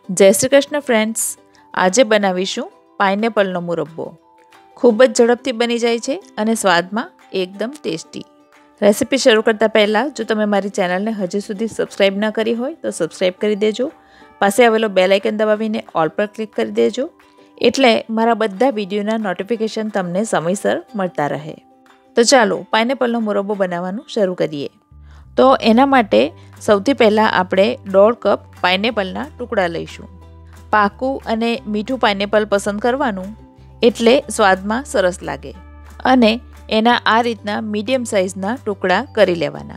जय श्री कृष्ण फ्रेंड्स। आजे बनावीशुं पाइनेपलनो मुरब्बो। खूब ज झड़पथी बनी जाय छे अने स्वादमां एकदम टेस्टी। रेसिपी शरू करता पहला जो तमे मारी चेनलने हजी सुधी सब्सक्राइब न करी होय तो सब्सक्राइब करी देजो। पासे आवेलो बेल आइकन दबावीने ऑल पर क्लिक करी देजो एटले मारा बधा विडियोना नोटिफिकेशन तमने समयसर मळता रहे। तो चालो पाइनेपलनो मुरब्बो बनाववानुं शरू करीए। तो एना माटे सौथी पहला आपणे 1.5 कप पाइनेपलना टुकड़ा लईशुं। पाकू अने मीठू पाइनेपल पसंद करवानुं एटले स्वादमां सरस लागे अने एना आ रीतना मीडियम साइजना टुकड़ा करी लेवाना।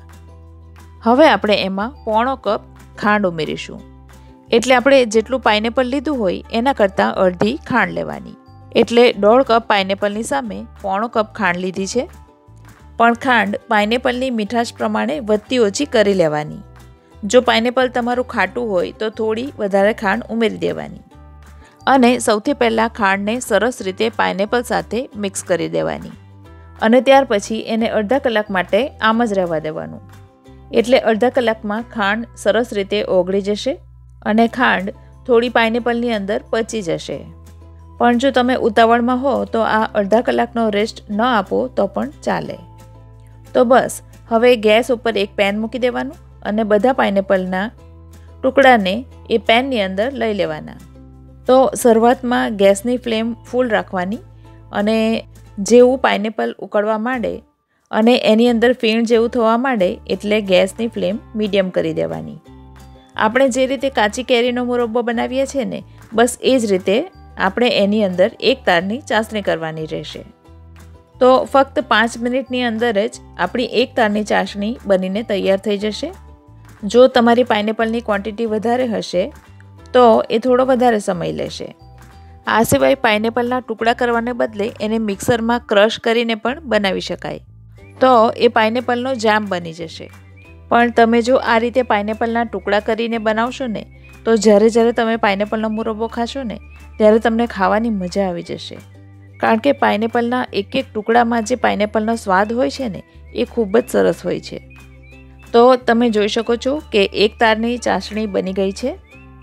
हवे आपणे एमां 1/4 कप खांड उमेरीशुं। एटले आपणे जेटલું पाइनेपल लीधुं होय एना करતાં અડધી ખાંડ લેવાની। એટલે 1.5 કપ પાઇનેપલની સામે 1/4 કપ ખાંડ લીધી છે। પણ ખાંડ પાઇનેપલની મીઠાશ પ્રમાણે વધતી ઓછી કરી લેવાની। જો પાઇનેપલ તમારું ખાટું હોય તો થોડી વધારે ખાંડ ઉમેરી દેવાની અને સૌથી પહેલાં ખાંડને સરસ રીતે પાઇનેપલ સાથે મિક્સ કરી દેવાની અને ત્યાર પછી એને અડધા કલાક માટે આમ જ રહેવા દેવાનું। એટલે અડધા કલાકમાં ખાંડ સરસ રીતે ઓગળી જશે અને ખાંડ થોડી પાઇનેપલની અંદર પચી જશે। પણ જો તમે ઉતાવળમાં હો તો આ અડધા કલાકનો રેસ્ટ ન આપો તો પણ ચાલે। तो बस हवे गैस पर एक पेन मूकी देवानुं अने बधा पाइनेपलना टुकड़ाने ए पेननी अंदर लई लेवाना। तो शरूआतमां गैसनी फ्लेम फूल राखवानी अने जेवुं पाइनेपल उकळवा मांडे अने एनी अंदर फीण जेवुं थवा मांडे एटले गैसनी फ्लेम मीडियम करी देवानी। आपणे जे रीते काची केरीनो मुरब्बो बनावीए छे ने बस ए ज रीते आपणे एनी अंदर एक तारनी चासणी करवानी रहेशे। तो फक्त 5 मिनिटनी अंदर ज आपणी एक तारनी चासणी बनीने तैयार थई जशे। जो तमारी पाइनेपलनी क्वॉंटिटी वधारे हशे तो ए थोड़ो वधारे समय लेशे। आ सिवाय पाइनेपलना टुकड़ा करवाने बदले एने मिक्सरमां क्रश करीने पण बनावी शकाय तो ए पाइनेपलनो जाम बनी जशे। पण तमे जो आ रीते पाइनेपलना टुकड़ा करीने बनावशो ने तो ज्यारे ज्यारे तमे पाइनेपलनो मुरब्बो खाशो ने त्यारे तमने खावानी मजा आवी जशे। कारण के पाइनेपलना एक एक टुकड़ामां जे पाइनेपलनो स्वाद होय छे ने ए खूब ज सरस होय छे। तो तमे जोई शको छो के एक तारनी चासणी बनी गई छे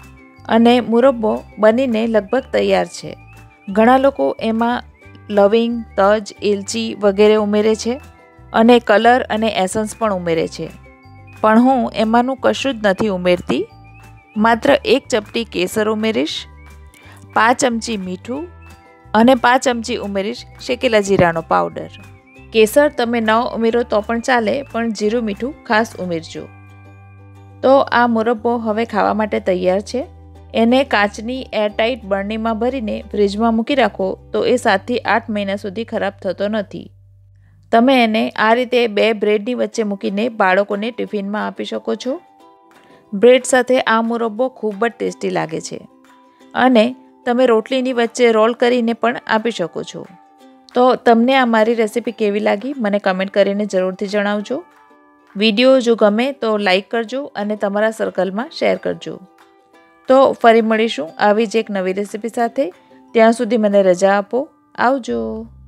अने मुरब्बो बनीने लगभग तैयार छे। घणा लोको एमां लविंग, तज, एलची वगैरे उमेरे छे अने कलर अने एसन्स पण उमेरे छे। पण हूँ एमांनुं कशुं ज नथी उमेरती। मात्र 1 चपटी केसर उमेरीश, 5 चमची मीठું અને 5 ચમચી ઉમેરીશ શેકેલા જીરાનો પાવડર। કેસર તમે ન ઉમેરો તો પણ ચાલે પણ જીરું મીઠું ખાસ ઉમેરજો। તો આ મુરબ્બો હવે ખાવા માટે તૈયાર છે। એને કાચની એરટાઇટ બરણીમાં ભરીને ફ્રીજમાં મૂકી રાખો તો એ 7 થી 8 મહિના સુધી ખરાબ થતો નથી। તમે એને આ રીતે 2 બ્રેડની વચ્ચે મૂકીને બાળકોને ટિફિનમાં આપી શકો છો। બ્રેડ સાથે આ મુરબ્બો ખૂબ જ ટેસ્ટી લાગે છે અને તમે રોટલીની વચ્ચે રોલ કરીને પણ આપી શકો છો। તો તમને આ મારી રેસિપી કેવી લાગી મને કમેન્ટ કરીને જરૂરથી જણાવજો। વિડીયો જો ગમે તો લાઈક કરજો અને તમારા સર્કલમાં શેર કરજો। તો ફરી મળીશું આવી જ એક નવી રેસિપી સાથે। ત્યાં સુધી મને રજા આપો। આવજો।